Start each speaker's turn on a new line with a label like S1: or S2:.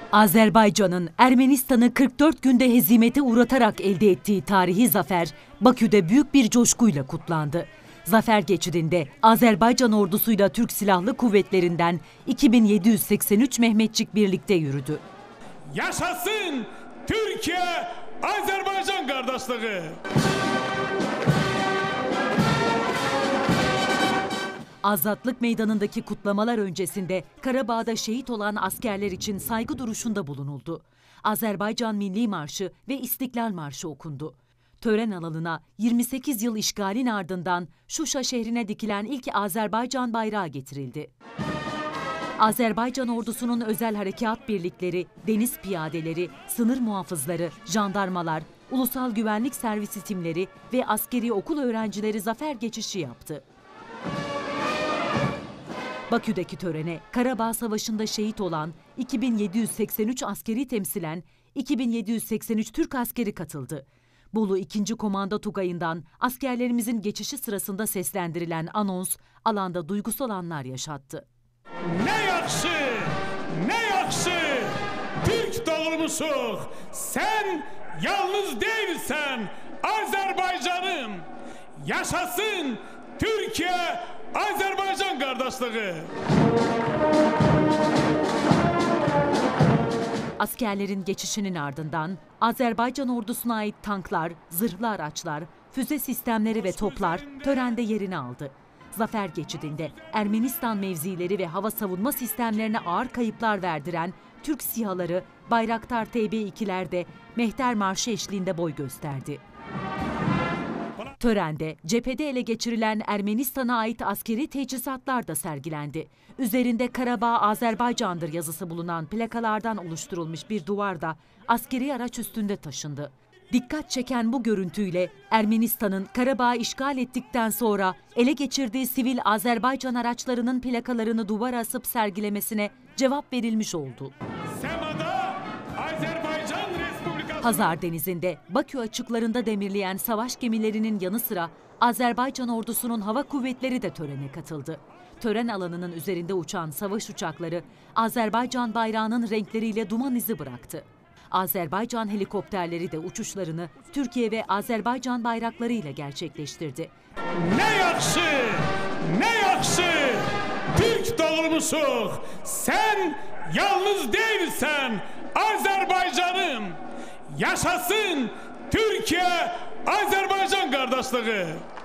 S1: Azerbaycan'ın Ermenistan'ı 44 günde hezimete uğratarak elde ettiği tarihi zafer Bakü'de büyük bir coşkuyla kutlandı. Zafer geçidinde Azerbaycan ordusuyla Türk Silahlı Kuvvetleri'nden 2783 Mehmetçik birlikte yürüdü.
S2: Yaşasın Türkiye-Azerbaycan kardeşliği!
S1: Azatlık Meydanı'ndaki kutlamalar öncesinde Karabağ'da şehit olan askerler için saygı duruşunda bulunuldu. Azerbaycan Milli Marşı ve İstiklal Marşı okundu. Tören alanına 28 yıl işgalin ardından Şuşa şehrine dikilen ilk Azerbaycan bayrağı getirildi. Azerbaycan ordusunun özel harekat birlikleri, deniz piyadeleri, sınır muhafızları, jandarmalar, ulusal güvenlik servisi timleri ve askeri okul öğrencileri zafer geçişi yaptı. Bakü'deki törene Karabağ Savaşı'nda şehit olan 2783 askeri temsilen 2783 Türk askeri katıldı. Bolu 2. Komando Tugayı'ndan askerlerimizin geçişi sırasında seslendirilen anons alanda duygusal anlar yaşattı.
S2: Ne yakşı, ne yakşı, Türk doğulmuşuq, sen yalnız değilsen Azerbaycanım, yaşasın Türkiye-Azerbaycan kardeşliği.
S1: Askerlerin geçişinin ardından Azerbaycan ordusuna ait tanklar, zırhlı araçlar, füze sistemleri ve toplar törende yerini aldı. Zafer geçidinde Ermenistan mevzileri ve hava savunma sistemlerine ağır kayıplar verdiren Türk SİHA'ları Bayraktar TB2'ler de Mehter Marşı eşliğinde boy gösterdi. Törende cephede ele geçirilen Ermenistan'a ait askeri teçhizatlar da sergilendi. Üzerinde Karabağ Azerbaycan'dır yazısı bulunan plakalardan oluşturulmuş bir duvar da askeri araç üstünde taşındı. Dikkat çeken bu görüntüyle Ermenistan'ın Karabağ'ı işgal ettikten sonra ele geçirdiği sivil Azerbaycan araçlarının plakalarını duvara asıp sergilemesine cevap verilmiş oldu. Hazar Denizi'nde Bakü açıklarında demirleyen savaş gemilerinin yanı sıra Azerbaycan ordusunun hava kuvvetleri de törene katıldı. Tören alanının üzerinde uçan savaş uçakları Azerbaycan bayrağının renkleriyle duman izi bıraktı. Azerbaycan helikopterleri de uçuşlarını Türkiye ve Azerbaycan bayraklarıyla gerçekleştirdi.
S2: Ne yakşı, ne yakşı, Türk doğulmuşuq, sen yalnız değilsen Azerbaycanım, yaşasın Türkiye-Azerbaycan kardeşliği.